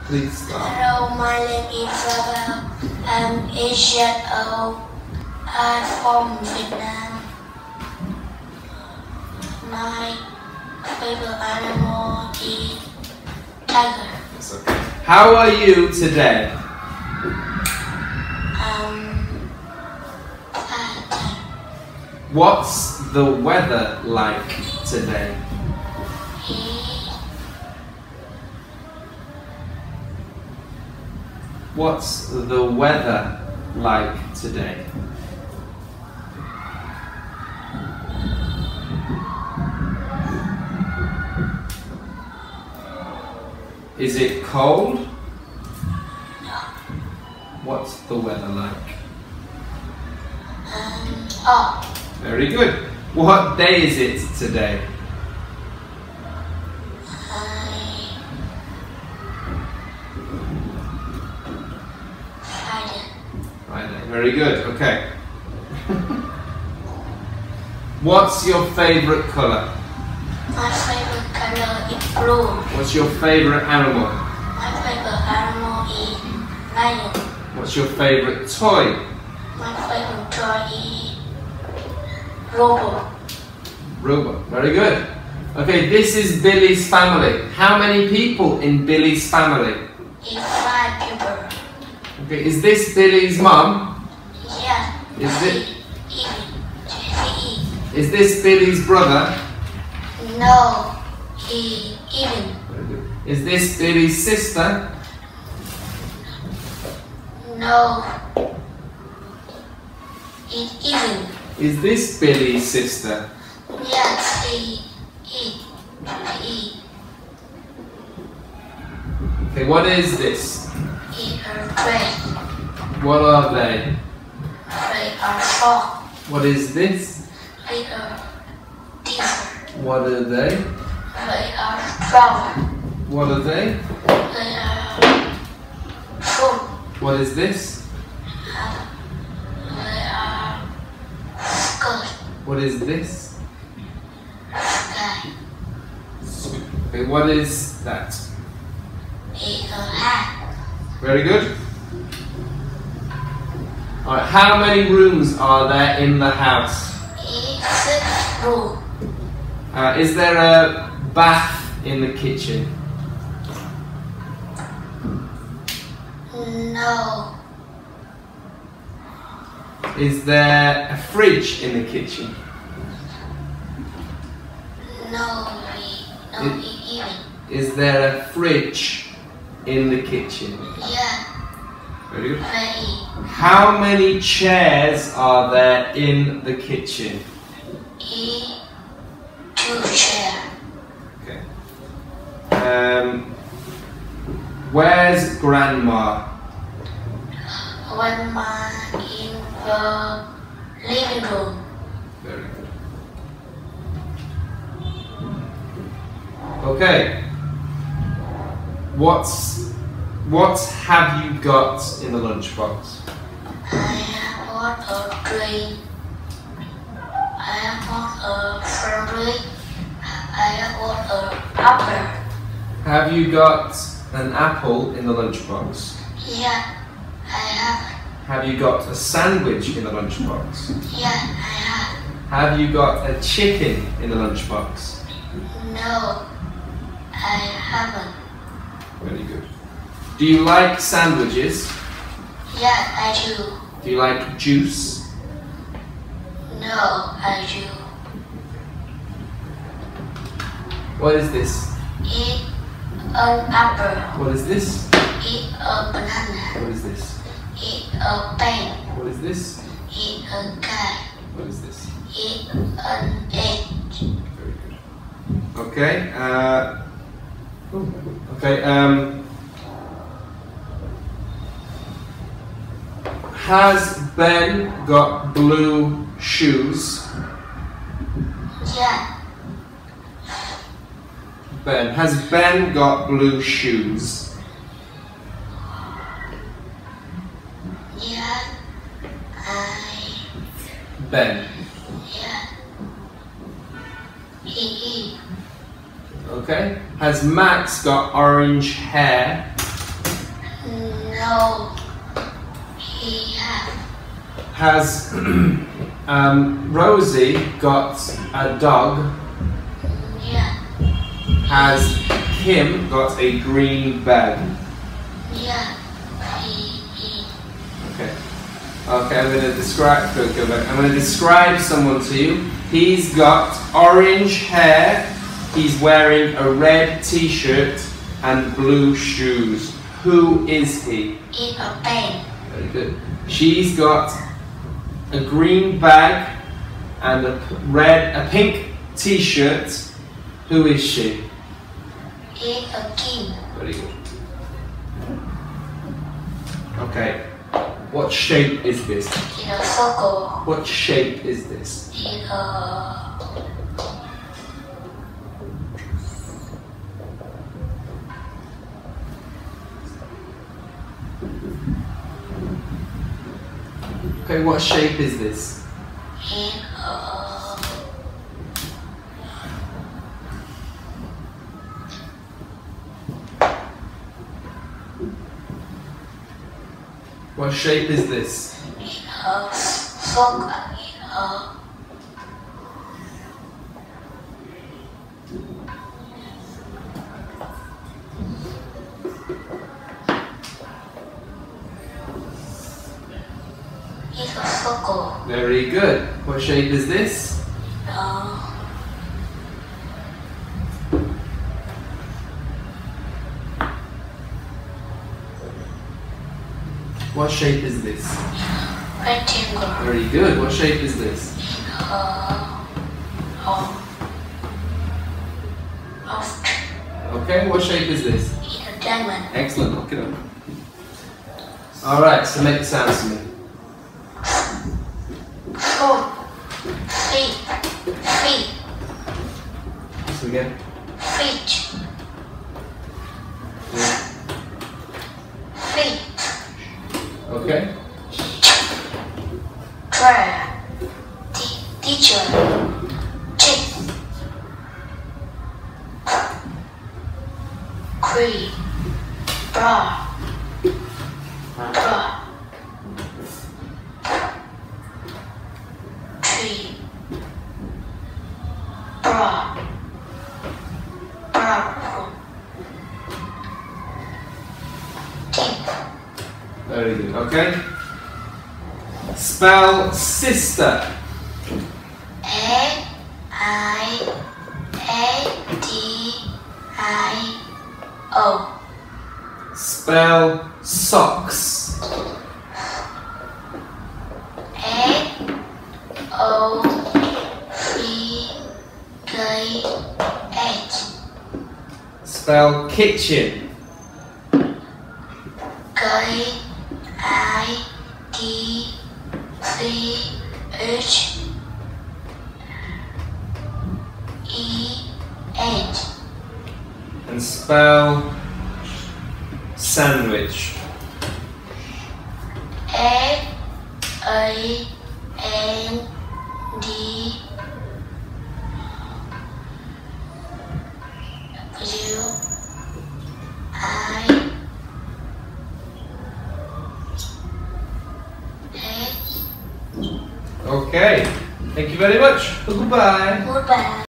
Please start. Hello, my name is Ravel. I'm 8 years old. I'm from Vietnam. My favorite animal is tiger. That's okay. How are you today? Fine. What's the weather like today? What's the weather like today? Is it cold? No. What's the weather like? Oh, Very good. What day is it today? Friday. Friday. Very good. Okay. What's your favorite color? My favorite color is blue. What's your favorite animal? My favorite animal is lion. What's your favorite toy? My favorite toy is robot. Robot. Very good. Okay, this is Billy's family. How many people in Billy's family? It's 5 people. Okay, is this Billy's mum? Yeah. Is it? He Is this Billy's brother? No, he even. Very good. Is this Billy's sister? No, it even. Is this Billy's sister? Yes, he. Okay, what is this? He are great. What are they? They are strong. What is this? They are different. What are they? They are strong. What are they? They are true. What is this? They are good. What is this? Sky. Okay, what is that? It's a hat. Very good. Alright, how many rooms are there in the house? It's 6 rooms. Is there a bath in the kitchen? No. Is there a fridge in the kitchen? No, even. Is there a fridge in the kitchen? Yeah, Very good. very. How many chairs are there in the kitchen? 2 chairs. Okay. Where's Grandma? One man in the living room. Very good. Okay. What have you got in the lunchbox? I have bought a drink. I have bought a sandwich. I have bought an apple. Have you got an apple in the lunchbox? Yeah, I have. Have you got a sandwich in the lunchbox? Yeah, I have. Have you got a chicken in the lunchbox? No, I haven't. Very good. Do you like sandwiches? Yeah, I do. Do you like juice? No, I do. What is this? Eat an apple. What is this? Eat a banana. What is this? Eat a pen. What is this? Eat a cat. What is this? Eat an egg. Very good. Okay. Okay. Has Ben got blue shoes? Yeah, Ben. Has Ben got blue shoes? yeah, Ben. yeah. He. Okay. Has Max got orange hair? No, he have. Has Rosie got a dog? Yeah, Has Kim got a green bag? yeah, he. Okay. Okay, I'm going to describe. Go back. I'm going to describe someone to you. He's got orange hair. He's wearing a red T-shirt and blue shoes. Who is he? In a pen. Very good. She's got a green bag and a pink T-shirt. Who is she? In a Kim. Very good. Okay. What shape is this? In a circle. What shape is this? In a. Okay, what shape is this? In a. What shape is this? In a circle. In a. It's a circle. Very good. What shape is this? What shape is this? Rectangle. Very good. What shape is this? Okay, what shape is this? In a diamond. Excellent. Look it up. Alright, so make the sounds to me. Foot. Feet. Feet. So again. Feet. Yeah. Feet. Okay. Try. Teacher. Chick. Cream. Bra. Bra. Tree. Bra. Bra. Tip. Very good. Okay. Spell sister. A-I-A-D-I-O. Spell socks. S-O-C-K-H. Spell kitchen. K-I-D-C-H-E-N. And spell sandwich. S-A-N-D-W-I-H. Okay. Thank you very much. Goodbye. Goodbye.